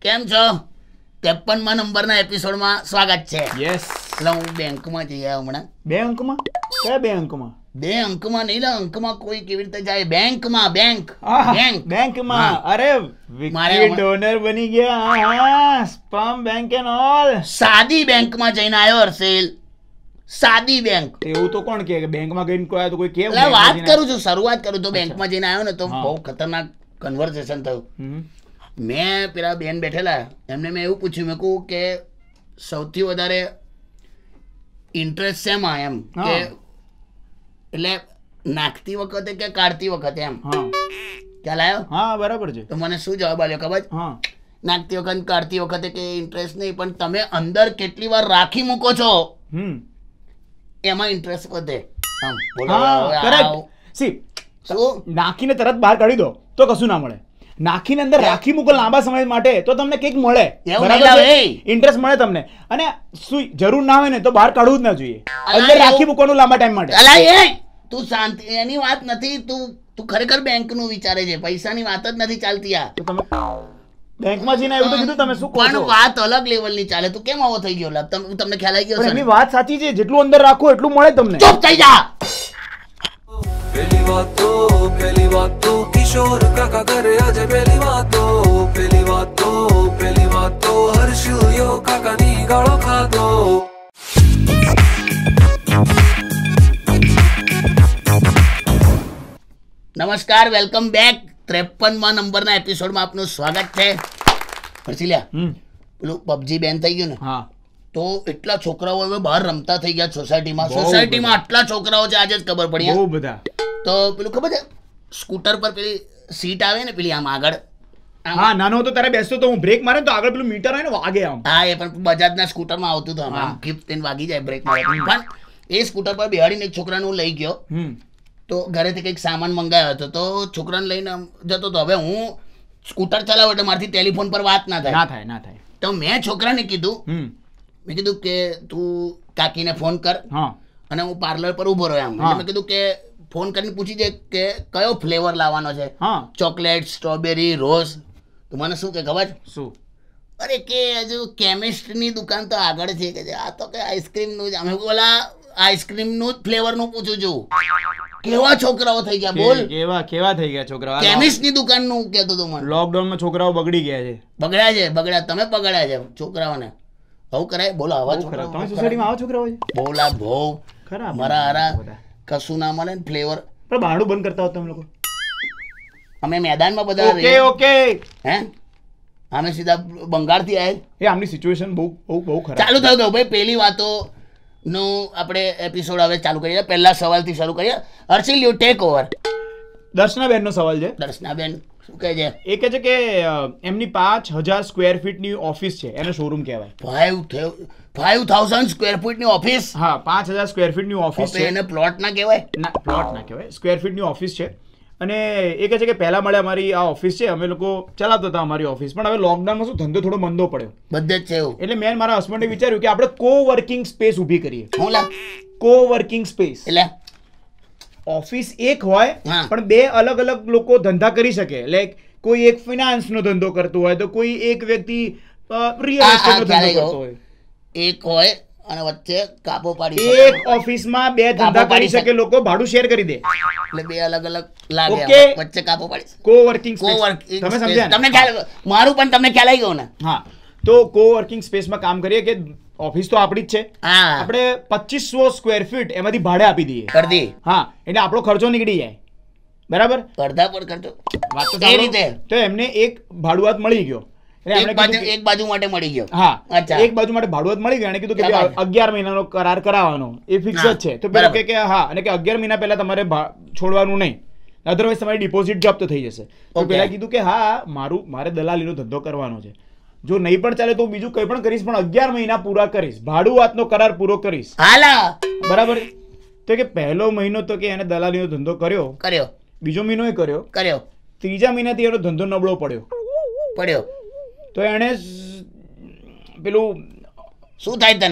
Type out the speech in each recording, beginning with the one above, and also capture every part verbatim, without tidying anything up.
કેમ છો? ત્રેપનમાં નંબરના એપિસોડમાં સ્વાગત છે. યસ. એટલે હું બેંકમાં જઈ આવ્યો હમણાં. બે અંકમાં? કયા બે અંકમાં? બે અંકમાં નહીં, અંકમાં કોઈ કેવી રીતે જાય? બેંકમાં, બેંક બેંક બેંકમાં. અરે વિકી ડોનર બની ગયા. હા, સ્પર્મ બેંક એન્ડ ઓલ. સાદી બેંકમાં જઈને આવ્યો હર્ષિલ. સાદી બેંક. એવું તો કોણ કે બેંકમાં ગઈને કોઈ તો કોઈ કે એટલે વાત કરું છું, શરૂઆત કરું તો બેંકમાં જઈને આવ્યો ને તો બહુ ખતરનાક કન્વર્સેશન થયું. મેં પેલા બેન બેઠેલા એમને મેં એવું પૂછ્યું, મેં કહું કે સૌથી વધારે ઇન્ટરેસ્ટ શેમાં એમ કે એટલે નાખતી વખતે કે કાઢતી વખતે એમ ખ્યાલ આવ્યો? હા બરાબર છે. તો મને શું જવાબ આપ્યો ખબર? નાખતી વખત કાઢતી વખતે કે ઇન્ટરેસ્ટ નહીં, પણ તમે અંદર કેટલી વાર રાખી મૂકો છો એમાં ઇન્ટરેસ્ટ વધે. નાખીને તરત બહાર કાઢી દો તો કશું ના મળે. નાખીને અંદર રાખી મૂકો લાંબા સમય માટે તો તમને કંઈક મળે, ઇન્ટરેસ્ટ મળે તમને. અને શું જરૂર ના હોય ને તો બહાર કાઢવું જ ના જોઈએ, અંદર રાખી મૂકવાનું લાંબા ટાઈમ માટે. તું શાંતિ, એની વાત નથી. તું તું ખરેખર બેંક નું વિચારે છે, પૈસાની વાત જ નથી ચાલતી. આ તમે બેંકમાં જઈને એવું તો કીધું, તમે શું કહો છો? પણ વાત અલગ લેવલ ની ચાલે. તું કેમ આવો થઈ ગયો? તમને ખ્યાલ આવી ગયો? એની વાત સાચી છે, જેટલું અંદર રાખો એટલું મળે તમને. ચૂપ થઈ જા. પહેલી વાત તો પહેલી વાત તો કિશોર કાકા ઘરે આજે પહેલી વાત તો પહેલી વાત તો પહેલી વાત તો હર્ષિયો કાકાની ગાળો ખાધો. નમસ્કાર, વેલકમ બેક. ત્રેપનમાં નંબરના એપિસોડમાં આપનું સ્વાગત છે. હર્ષિલ્યા, પેલું પબજી બેન થઈ ગયું ને, હા, તો એટલા છોકરાઓ હવે બહાર રમતા થઈ ગયા સોસાયટીમાં. સોસાયટીમાં આટલા છોકરાઓ છે, આજે જ ખબર પડી. બહુ બધા. તો પેલું ખબર છે, સ્કૂટર પર પેલી સીટ આવે ને પેલી આમ આગળ. હા, નાનો હતો ત્યારે બેસતો તો હું, બ્રેક મારે તો આગળ પેલું મીટર હોય ને વાગે આમ. હા, એ પણ બજાજના સ્કૂટરમાં આવતું હતું. આમ ગિફ્ટ તેને વાગી જાય બ્રેક મારે. પણ એ સ્કૂટર પર બેહાડીને એક છોકરાને હું લઈ ગયો. તો ઘરેથી કંઈક સામાન મંગાવ્યો હતો, તો છોકરાને લઈને જતો હતો. હવે હું સ્કૂટર ચલાવું એટલે મારાથી ટેલિફોન પર વાત ના થાય. ના થાય ના થાય. તો મેં છોકરાને કીધું, મેં કીધું કે તું કાકીને ફોન કર અને હું પાર્લર પર ઉભો રહ્યો. એમ મેં કીધું કે ફોન કરીને પૂછી જાય કે કયો ફ્લેવર લાવવાનો છે, ચોકલેટ, સ્ટ્રોબેરી, રોઝ. તો મને શું કે ખબર? શું? અરે કે હજુ કેમિસ્ટની દુકાન તો આગળ છે કે આ તો કે આઈસ્ક્રીમનું જ. અમે બોલા આઈસ્ક્રીમનું જ ફ્લેવરનું પૂછું છું. કેવા છોકરાઓ થઈ ગયા બોલ. કેવા કેવા થઈ ગયા છોકરાઓ. કેમિસ્ટની દુકાનનું કહેતો તો મને. લોકડાઉનમાં છોકરાઓ બગડી ગયા છે. બગડ્યા છે, બગડ્યા. તમે બગડ્યા છે છોકરાઓને. આવું કરાય? બોલો, આવા છોકરાઓ તમારી સોસાયટીમાં આવા છોકરાઓ છે? બોલા બહુ ખરા. મારા હારા કશું ના મળે ને ફ્લેવર. પણ બહારનું બંધ કરતા હો તમે લોકો. અમે મેદાનમાં બધા. Okay okay. હે, અમે સીધા બંગાળથી આવ્યા. એ આમની સિચ્યુએશન બહુ બહુ બહુ ખરાબ. ચાલુ થયું તો ભાઈ પેલી વાતો નું આપણે એપિસોડ હવે ચાલુ કરીએ. પહેલા સવાલથી શરૂ કરીએ. Harshil, you take over. દર્શનાબેન નો સવાલ છે. દર્શનાબેન શું કહે છે? એ કહે છે કે એમની પાંચ હજાર સ્ક્વેર ફીટ ની ઓફિસ છે, એને શોરૂમ કહેવાય. Five five thousand square feet ની ઓફિસ? હા, પાંચ હજાર સ્ક્વેર ફીટ ની ઓફિસ છે. એને પ્લોટ ના કહેવાય? ના, પ્લોટ ના કહેવાય, સ્ક્વેર ફીટ ની ઓફિસ છે. અને એ કહે છે કે પહેલા મળે અમારી આ ઓફિસ છે, અમે લોકો ચલાવતા હતા અમારી ઓફિસ, પણ હવે લોકડાઉનમાં શું ધંધો થોડો મંદો પડ્યો. બધે જ છે એવું. એટલે મેં મારા હસબન્ડે વિચાર્યું કે આપણે કો વર્કિંગ સ્પેસ ઊભી કરીએ. હું લા કો વર્કિંગ સ્પેસ એટલે ઓફિસ એક હોય પણ બે અલગ અલગ લોકો ધંધા કરી શકે. લાઈક કોઈ એક ફિનાન્સ નો ધંધો કરતો હોય તો કોઈ એક વ્યક્તિ રિયલ એસ્ટેટ નો ધંધો કરતો હોય. એક હોય અને વચ્ચે કાપો પાડી એક ઓફિસમાં બે ધંધા કરી શકે લોકો, ભાડું શેર કરી દે. એટલે બે અલગ અલગ લાગે, વચ્ચે કાપો પાડી. કો વર્કિંગ સ્પેસ. તમે સમજ્યા? તમને ખ્યાલ? મારું પણ તમને ખ્યાલ આવી ગયો ને? હા, તો કો વર્કિંગ સ્પેસમાં કામ કરીએ કે ઓફિસ તો આપણી જ છે, આપણે પચીસો સ્ક્વેર ફીટ એમાંથી ભાડે આપી દઈએ. કરી દઈએ. હા, એટલે આપણો ખર્ચો નીકળી જાય. બરાબર? અડધા પર ખર્ચો. વાત તો એ રીતે. તો એમને એક ભાડુઆત મળી ગયો. એક બાજુ માટે મળી ગયો. હા, એક બાજુ માટે ભાડુઆત મળી ગયો. એને કીધું કે અગિયાર મહિનાનો કરાર કરાવવાનો, એ ફિક્સ જ છે. તો પેલો કે હા, અને કે અગિયાર મહિના પહેલા તમારે છોડવાનું નહીં, અધરવાઇઝ તમારી ડિપોઝિટ જપ્ત થઈ જશે. તો પેલા કીધું કે હા, મારું મારે દલાલીનો ધંધો કરવાનો છે, જો નહીં પણ ચાલે તો બીજું કંઈ પણ કરીશ, પણ અગિયાર મહિના પૂરા કરીશ, ભાડુઆતનો કરાર પૂરો કરીશ. બરાબર? તો કે પહેલો મહિનો તો કે એને દલાલીનો ધંધો કર્યો કર્યો બીજો મહિનો એ કર્યો કર્યો ત્રીજા મહિનાથી એનો ધંધો નબળો પડ્યો પડ્યો તો એણે પેલું શું થાય તને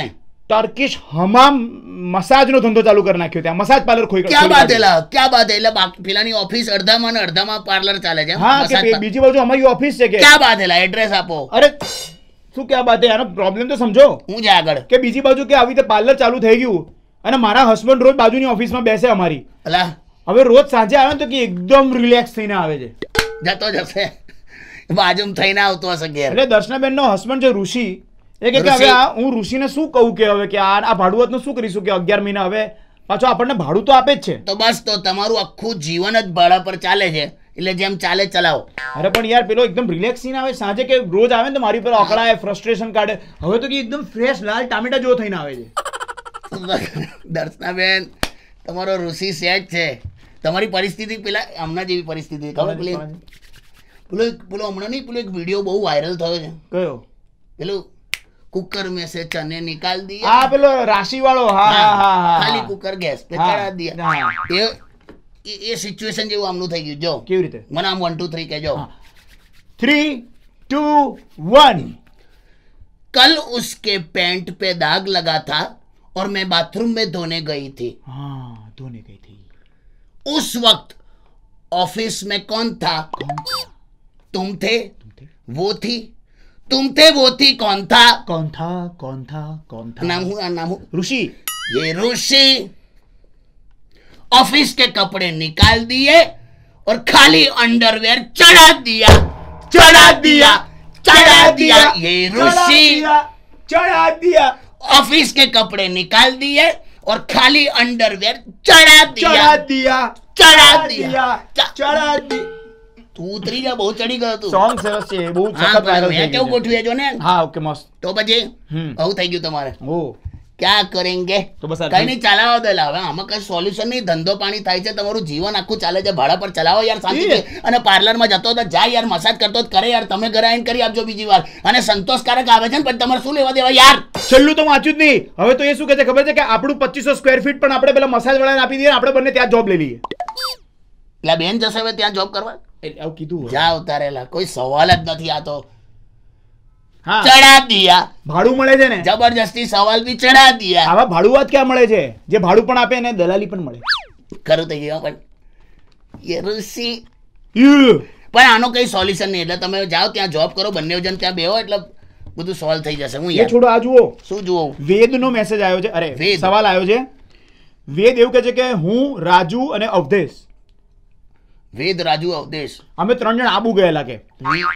ટર્કિશ હમામ મસાજ નો ધંધો ચાલુ કરી નાખ્યો ત્યાં મસાજ પાર્લર ખોઈ ક્યાં બાત એલા ક્યાં બાત એટલે બાકી પેલાની ઓફિસ અડધામાં ને અડધામાં પાર્લર ચાલે છે હા કે બીજી બાજુ અમારી ઓફિસ છે કે ક્યાં બાત એલા એડ્રેસ આપો અરે શું ક્યાં બાત આનો પ્રોબ્લેમ તો સમજો હું જ આગળ કે બીજી બાજુ કે આવી રીતે પાર્લર ચાલુ થઈ ગયું અને મારા હસબન્ડ રોજ બાજુની ઓફિસમાં બેસે અમારી અલા હવે રોજ સાંજે આવે ને તો કે એકદમ રિલેક્સ થઈને આવે છે જતો જશે બાજુમાં થઈને આવતો હશે ઘેર એટલે દર્શનાબેન નો હસબન્ડ છે ઋષિ એ કે હવે આ હું ઋષિને શું કહું કે હવે કે આ આ ભાડુઆતનું શું કરીશું કે અગિયાર મહિના હવે પાછો આપણને ભાડું તો આપે જ છે તો બસ તો તમારું આખું જીવન જ ભાડા પર ચાલે છે એટલે જેમ ચાલે ચલાવો અરે પણ યાર પેલો એકદમ રિલેક્સ થઈને આવે સાંજે કે રોજ આવે ને તો મારી પર અકળાય ફ્રસ્ટ્રેશન કાઢે હવે તો કે એકદમ ફ્રેશ લાલ ટામેટા જેવો થઈને આવે છે દર્શનાબેન તમારો ઋષિ સેટ છે તમારી પરિસ્થિતિ પેલા હમણાં જેવી પરિસ્થિતિ ખબર પેલી પેલો પેલો હમણાં નહીં પેલો એક વિડીયો બહુ વાયરલ થયો છે કયો પેલું कुकर में से चने निकाल दिए हाँ पेलो राशि वालो हाँ हाँ हाँ खाली कुकर गैस पे चढ़ा दिया ये ये सिचुएशन જેવું આમનું થઈ ગયું જો કેવી રીતે મને આમ वन टू थ्री કહેજો थ्री टू वन कल उसके पैंट पे दाग लगा था और मैं बाथरूम में धोने गई थी हाँ धोने गई थी उस वक्त ऑफिस में कौन था तुम थे वो थी तुम थे वो थी कौन था कौन था कौन था कौन था नाम हुआ नाम हुआ ऋषि ये ऋषि ऑफिस के कपड़े निकाल दिए और खाली अंडरवेयर चढ़ा दिया चढ़ा दिया चढ़ा दिया ये ऋषि चढ़ा दिया ऑफिस के कपड़े निकाल दिए और खाली अंडरवेयर चढ़ा दिया चढ़ा दिया चढ़ा दिया चढ़ा दिया તું ઉતરી જા બહુ ચડી ગયો તું સોંગ સરસ છે બહુ સખત વાયરલ થઈ ગયું કેવું ગોઠવ્યું જો ને હા ઓકે મસ્ત તો પછી હમ આવું થઈ ગયું તમારે ઓ ક્યાં કરેંગે તો બસ કઈ નહીં ચલાવો દે હવે આમાં કઈ સોલ્યુશન નહીં ધંધો પાણી થાય છે તમારું જીવન આખું ચાલે છે ભાડા પર ચલાવો યાર શાંતિથી અને પાર્લરમાં જતો તો જા યાર મસાજ કરતો જ કરે યાર તમે ઘરે આવીને કરી આપજો બીજી વાર અને સંતોષકારક આવે છે ને પછી તમારે શું લેવા દેવા યાર છેલ્લું તો વાંચ્યું જ નહીં હવે તો એ શું કહે છે ખબર છે કે આપણું પચીસો સ્ક્વેર ફીટ પણ આપણે પેલા મસાજ વાળાને આપી દઈએ આપણે બંને ત્યાં જોબ લઈ લઈએ પેલા બેન જશે હવે ત્યાં જોબ કરવા આવું કીધું જા ઉતારેલા કોઈ સવાલ જ નથી આ તો હા ચડા દિયા ભાડું મળે છે ને જબરજસ્તી સવાલ બી ચડા દિયા આવા ભાડુઆત ક્યાં મળે છે જે ભાડું પણ આપે ને દલાલી પણ મળે ખરું થઈ ગયું પણ ये ऋषि પણ આનો કઈ સોલ્યુશન નહીં એટલે તમે જાઓ ત્યાં જોબ કરો બંને જણ ત્યાં બેહો એટલે બધું સોલ્વ થઈ જશે હું યાર છોડો આ જુઓ શું જુઓ વેદ નો મેસેજ આવ્યો છે અરે સવાલ આવ્યો છે વેદ એવું કહે છે કે હું રાજુ અને અવધેશ વેદ રાજુ અવધેશ અમે ત્રણ જણ આબુ ગયેલા કે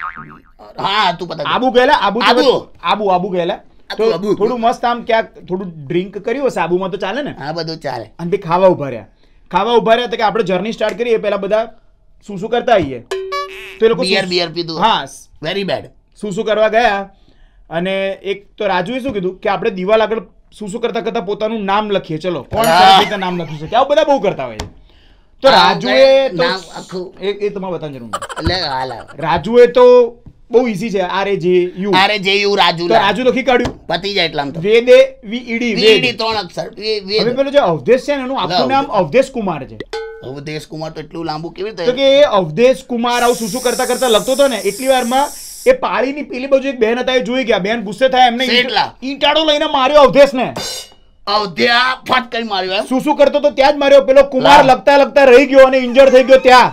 હા તું પતા આબુ ગયેલા આબુ આબુ આબુ આબુ ગયેલા તો થોડું મસ્ત આમ ક્યાંક થોડું ડ્રિંક કર્યું હશે આબુમાં તો ચાલે ને હા બધું ચાલે અને તે ખાવા ઉભા રહ્યા ખાવા ઉભા રહ્યા તો કે આપણે જર્ની સ્ટાર્ટ કરીએ પેલા બધા શું શું કરતા આવીએ તો એ લોકો બિયર બિયર પીધું હા વેરી બેડ શું શું કરવા ગયા અને એક તો રાજુએ શું કીધું કે આપણે દિવાલ આગળ શું શું કરતા કરતા પોતાનું નામ લખીએ ચલો કોણ સરસ રીતે નામ લખી શકે આવું બધા બહુ કરતા હોય છે તો રાજુએ તો એ તમારે બતાવવાની જરૂર એટલે હાલ રાજુએ તો બહુ ઈઝી છે આર એ જે યુ આર એ જે યુ રાજુ તો રાજુ લખી કાઢ્યું પતી જાય એટલામાં તો વેદે વી ઈડી વીડી ત્રણ અક્ષર હવે પેલો જે અવધેશ છે ને એનું આખું નામ અવધેશ કુમાર છે અવધેશ કુમાર તો એટલું લાંબુ કેવી રીતે તો કે એ અવધેશ કુમાર આવું શું શું કરતા કરતા લખતો હતો ને એટલી વારમાં એ પાળીની પેલી બાજુ એક બેન હતા એ જોઈ ગયા બેન ગુસ્સે થાય એમને ઈંટાડો લઈને માર્યો અવધેશને અવધ્યા ફટ કઈ માર્યો શું શું કરતો તો ત્યાં જ માર્યો પેલો કુમાર લખતા લખતા રહી ગયો અને ઇન્જર્ડ થઈ ગયો ત્યાં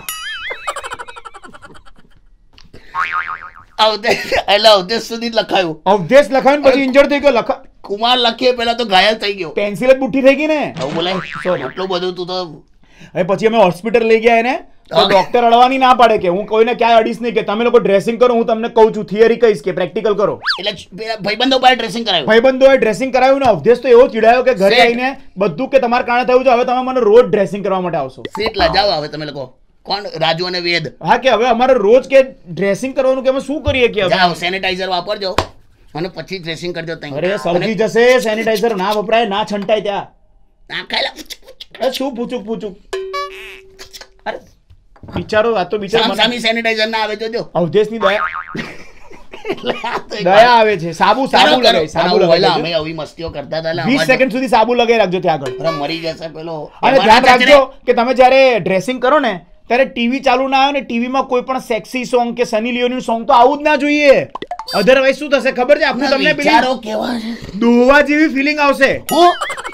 અવધેશ એટલે અવધેશ સુધી લખાયું અવધેશ લખાયું પછી ઇન્જર્ડ થઈ ગયો લખા કુમાર લખીએ પેલા તો ઘાયલ થઈ ગયો પેન્સિલ જ બુઠ્ઠી થઈ ગઈ ને હવે બોલાય એટલું બધું તું તો હવે પછી અમે હોસ્પિટલ લઈ ગયા એને તો ડોક્ટર અડવાની ના પાડે કે હું કોઈને ક્યાંય અડીશ નહીં કે તમે લોકો ડ્રેસિંગ કરો હું તમને કહું છું થિયરી કહીશ કે પ્રેક્ટિકલ કરો એટલે ભાઈબંધો પાસે ડ્રેસિંગ કરાવ્યું ભાઈબંધોએ ડ્રેસિંગ કરાવ્યું ને અવધેશ તો એવો ચીડાયો કે ઘરે આવીને બધું કે તમારા કારણે થયું છે હવે તમે મને રોજ ડ્રેસિંગ કરવા માટે આવશો સીટ લજાવો હવે તમે લોકો કોણ રાજુ અને વેદ હા કે હવે અમારે રોજ કે ડ્રેસિંગ કરવાનું કે અમે શું કરીએ કે જાઓ સેનિટાઈઝર વાપરજો અને પછી ડ્રેસિંગ કરજો તઈ અરે સળગી જશે સેનિટાઈઝર ના વપરાય ના છંટાય ત્યાં ના ખાયલા શું પૂછું પૂછું અરે બિચારો આ તો બિચારો સામી સેનિટાઈઝર ના આવે જોજો અવધેશની દયા દયા આવે છે સાબુ સાબુ લગાય સાબુ લગાય અમે આવી મસ્તીઓ કરતા હતા વીસ સેકન્ડ સુધી સાબુ લગાઈ રાખજો ત્યાં આગળ અરે મરી જશે પેલો અને ધ્યાન રાખજો કે તમે જ્યારે ડ્રેસિંગ કરો ને ત્યારે ટીવી ચાલુ ના આવે ને ટીવીમાં કોઈ પણ સેક્સી સોંગ કે સની લિયોની સોંગ તો આવું જ ના જોઈએ અધરવાઇઝ શું થશે ખબર છે આપણે તમને વિચારો કેવા છે દોવા જેવી ફિલિંગ આવશે હું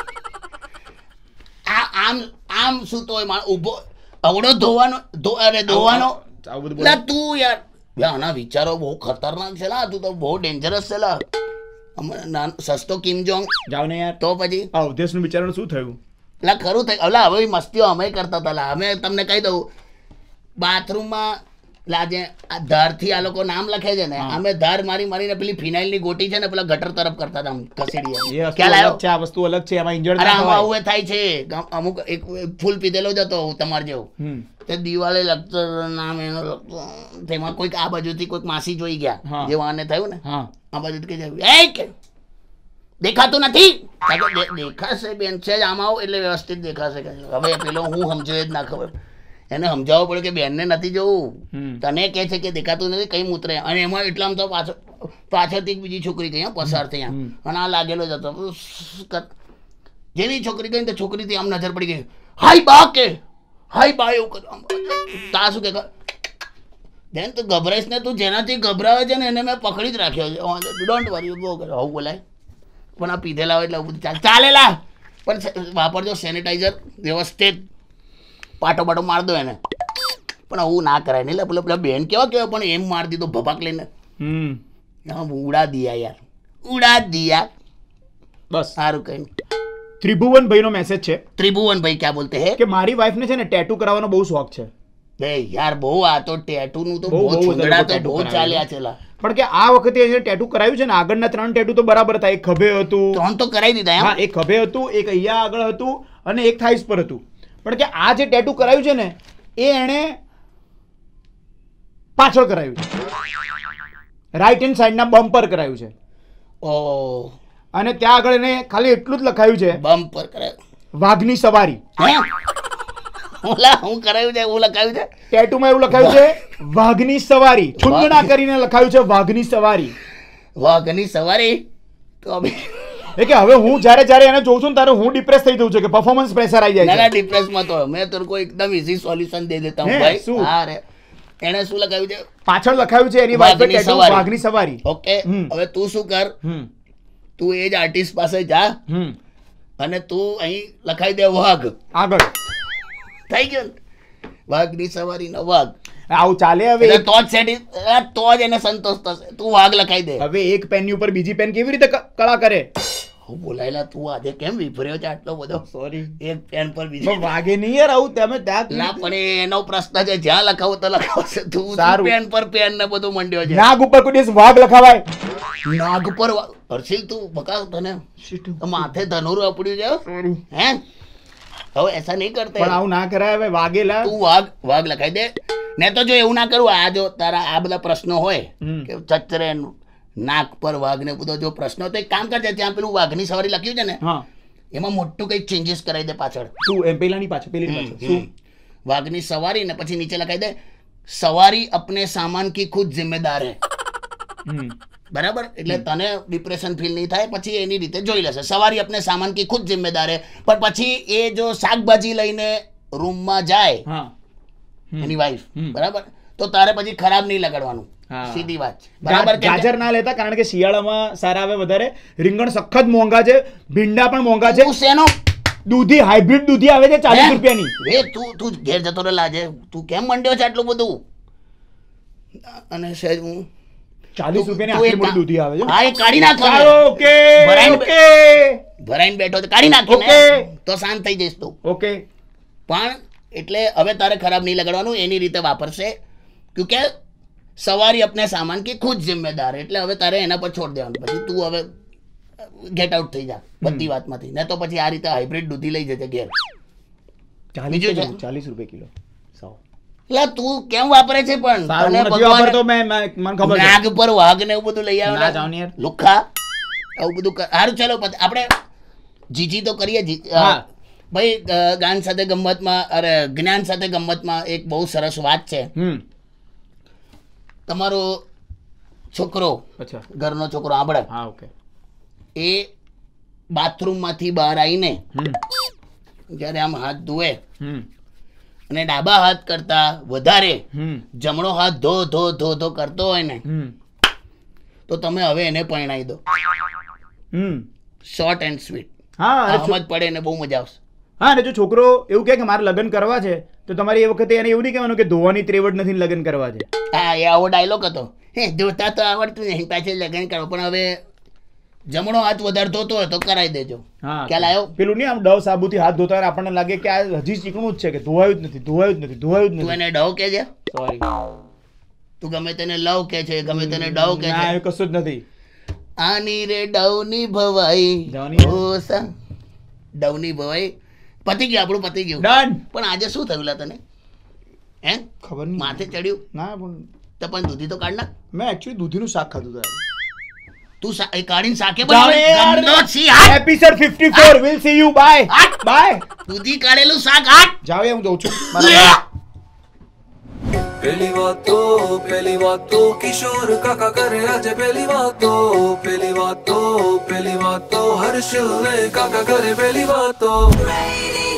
આ આમ આમ શું તો ઉભો અવડો ધોવાનો અરે ધોવાનો લા તું યાર આના વિચારો બહુ ખતરનાક છે લા તું તો બહુ ડેન્જરસ છે લા સસ્તો કિમ જોંગ જાવ ને યાર તો પછી આ ઉદ્દેશનું વિચારવાનું શું થયું લા ખરું થઈ ઓલા હવે મસ્તીઓ અમે કરતા હતા લા અમે તમને કહી દઉં બાથરૂમમાં લાજે આ ધારથી આ લોકો નામ લખે છે ને અમે ધાર મારી મારીને પેલી ફિનાઇલની ગોટી છે ને પેલા ગટર તરફ કરતા હતા ખસેડીએ ખ્યાલ આવ્યો છે આ વસ્તુ અલગ છે એમાં ઇન્જર્ડ ના થાય આવું થાય છે અમુક એક ફૂલ પીધેલો જ હતો તમાર જેવું તે દિવાલે લગતો નામ એનો લગતો તેમાં કોઈક આ બાજુથી કોઈક માસી જોઈ ગયા જે વાને થયું ને આ બાજુથી કે એ કે દેખાતું નથી દેખાશે બેન છે જ આમાં આવો એટલે વ્યવસ્થિત દેખાશે હવે પેલો હું સમજો જ ના ખબર એને સમજાવવું પડે કે બેનને નથી જોવું તને કહે છે કે દેખાતું નથી કઈ મૂતરે અને એમાં એટલામાં તો પાછળ પાછળથી બીજી છોકરી ગઈ પસાર થઈ આમ અને આ લાગેલો જ હતો જેવી છોકરી ગઈ તો છોકરીથી આમ નજર પડી ગઈ હાય બા કે હાય બા એવું તા શું કે બેન તું ગભરાઈશ ને તું જેનાથી ગભરાવે છે ને એને મેં પકડી જ રાખ્યો છે ડોન્ટ વરી બહુ કરે આવું બોલાય પણ આ પીધેલા હોય એટલે બધું ચાલેલા પણ વાપરજો સેનિટાઈઝર વ્યવસ્થિત પાટો પાટો માર દો એને પણ આવું ના કરાય નહીં પેલા પેલા બેન કેવા કેવા પણ એમ માર દીધો ભભાક લઈને ઉડા દિયા યાર ઉડા દિયા બસ સારું કઈ ત્રિભુવન ભાઈ નો મેસેજ છે ત્રિભુવન ભાઈ ક્યાં બોલતે હે કે મારી વાઈફ ને છે ને ટેટુ કરાવવાનો બહુ શોખ છે બે યાર બહુ આ તો ટેટુ નું તો બહુ છુંદડા તો બહુ ચાલ્યા છેલા પણ કે આ વખતે જે ટેટુ કરાવ્યું છે ને આગળના ત્રણ ટેટુ તો બરાબર હતા એક ખભે હતું ત્રણ તો કરાવી દીધા હા એક ખભે હતું એક અહીંયા આગળ હતું અને એક થાઈસ પર હતું પણ કે આ જે ટેટુ કરાવ્યું છે ને એ એણે પાછળ કરાવ્યું છે રાઈટ હેન્ડ સાઈડના બમ્પર કરાવ્યું છે ઓ અને ત્યાં આગળ એને ખાલી એટલું જ લખાયું છે બમ્પર કરાવ્યું વાઘની સવારી ઓલા હું કરાવ્યું છે એવું લખાયું છે ટેટુમાં એવું લખાયું છે વાઘની સવારી છુંદડા કરીને લખાયું છે વાઘની સવારી વાઘની સવારી તો એ કે હવે હું જ્યારે જ્યારે એને જોઉં છું ત્યારે હું ડિપ્રેસ થઈ જઉં છું કે પરફોર્મન્સ પ્રેશર આવી જાય છે ના ડિપ્રેસમાં તો મેં તો કોઈ એકદમ ઈઝી સોલ્યુશન દે દેતા હું ભાઈ હા રે એને શું લખાયું છે પાછળ લખાયું છે એની વાઘની ટેટુ વાઘની સવારી ઓકે હવે તું શું કર તું એ જ આર્ટિસ્ટ પાસે જા અને તું અહીં લખાઈ દે વાઘ આગળ થઈ ગયું વાઘની સવારી નો વાઘ આવું ચાલે હવે તો જ સેટી તો જ એને સંતોષ થશે તું વાઘ લખાઈ દે હવે એક પેન ની ઉપર બીજી પેન કેવી રીતે કળા કરે હું બોલાયેલા તું આજે કેમ વિફર્યો છે આટલો બધો સોરી એક પેન પર બીજી વાગે નહીં યાર આવું તમે ત્યાં ના પણ એનો પ્રશ્ન છે જ્યાં લખાવું તો લખાવશે તું પેન પર પેન ને બધું મંડ્યો છે નાગ ઉપર કોઈ દિવસ વાઘ લખાવાય નાગ પર હર્ષિલ તું બકાવ તને માથે ધનુર આપડ્યું છે હે હવે એસા નહીં કરતે પણ આવું ના કરાય હવે વાગેલા તું વાઘ વાઘ લખાઈ દે ને તો જો એવું ના કરું આ જો તારા આ બધા પ્રશ્નો હોય કે ચચરે નાક પર વાઘ ને બધો જો પ્રશ્નો તો એક કામ કરજે ત્યાં પેલું વાઘની સવારી લખ્યું છે ને એમાં મોટું કઈક ચેન્જીસ કરાવી દે પાછળ શું એમ પેલાની પાછળ પેલી પાછળ શું વાઘની સવારી ને પછી નીચે લખાઈ દે સવારી અપને સામાન કી ખુદ જિમ્મેદાર હે બરાબર એટલે તને ડિપ્રેશન ફીલ નહીં થાય પછી એની રીતે જોઈ લેશે સવારી અપને સામાન કી ખુદ જિમ્મેદાર હે પણ પછી એ જો શાકભાજી લઈને રૂમમાં જાય એની વાઈફ બરાબર તો તારે પછી ખરાબ નહીં લગાડવાનું સીધી વાત બરાબર ગાજર ના લેતા કારણ કે શિયાળામાં સારા આવે વધારે રીંગણ સખત મોંઘા છે ભીંડા પણ મોંઘા છે શેનો દૂધી હાઇબ્રિડ દૂધી આવે છે ચાલીસ રૂપિયાની રે તું તું ઘેર જતો રે લાજે તું કેમ મંડ્યો છે આટલું બધું અને સહેજ હું ચાલીસ રૂપિયાની આટલી મોટી દૂધી આવે છે હા એ કાઢી નાખ ઓકે ઓકે ભરાઈને બેઠો તો કાઢી નાખ ઓકે તો શાંત થઈ જઈશ તું ઓકે પણ એટલે હવે તારે ખરાબ નહીં લગાડવાનું એની રીતે વાપરશે ક્યોંકિ સવારી અપને સામાન કી ખુદ જિમ્મેદાર એટલે હવે તારે એના પર છોડ દેવાનું પછી તું હવે ગેટ આઉટ થઈ જા બધી વાતમાંથી ને તો પછી આ રીતે હાઇબ્રિડ દૂધી લઈ જજે ઘેર બીજું છે ચાલીસ રૂપિયા કિલો સાવ એટલે તું કેમ વાપરે છે પણ તને ભગવાન તો મેં મને ખબર છે નાગ પર વાઘ ને એવું બધું લઈ આવે ના જાવ ને યાર લુખા આવું બધું સારું ચાલો આપણે જીજી તો કરીએ જી ભાઈ ગાન સાથે ગમ્મતમાં અરે જ્ઞાન સાથે ગમ્મતમાં એક બહુ સરસ વાત છે તમારો છોકરો ઘરનો છોકરો આંબળે એ બાથરૂમમાંથી બહાર આવીને જ્યારે આમ હાથ ધોવે અને ડાબા હાથ કરતા વધારે જમણો હાથ ધો ધો ધો ધો કરતો હોય ને તો તમે હવે એને પરણાવી દો. હમ શોર્ટ એન્ડ સ્વીટ. હા સમજ પડે ને બહુ મજા આવશે. હા અને જો છોકરો એવું કહે કે મારે લગ્ન કરવા છે તો તમારે એ વખતે એને એવું નહીં કહેવાનું કે ધોવાની ત્રેવડ નથી ને લગ્ન કરવા છે. હા એ આવો ડાયલોગ હતો. હે જોતા તો આવડતું નહીં પાછળ લગ્ન કરો, પણ હવે જમણો હાથ વધારે ધોતો હોય તો કરાવી દેજો. હા ખ્યાલ આવ્યો? પેલું નહીં આમ ડવ સાબુથી હાથ ધોતા હોય આપણને લાગે કે આ હજી ચીકણું જ છે કે ધોવાયું જ નથી ધોવાયું જ નથી ધોવાયું જ તું નથી. એને ડવ કે છે? સોરી તું ગમે તેને લવ કે છે, ગમે તેને ડવ કે ના છે. એ કશું જ નથી. આની રે ડવની ભવાઈ ડવની? ઓસા ડવની ભવાઈ. પતી ગયું આપણું, પતી ગયું. ડન. પણ આજે શું થયું લા તને? હે ખબર નહીં માથે ચડ્યું ના પણ તો પણ દૂધી તો કાઢ નાખ. મેં એકચ્યુઅલી દૂધીનું શાક ખાધું હતું. તું સા- એ કાઢીને શાકે જાણે યાર. બનાવે. ગંદો છી, હાટ. Episode fifty four will see you bye હાટ. બાય. દૂધી કાઢેલું શાક હાટ. જાવ હું જઉં છું મારા पहली बात तो पहली बात तो किशोर काका करे आज पहली बात तो पहली बात तो पहली बात तो हर्ष काका करे पहली बात तो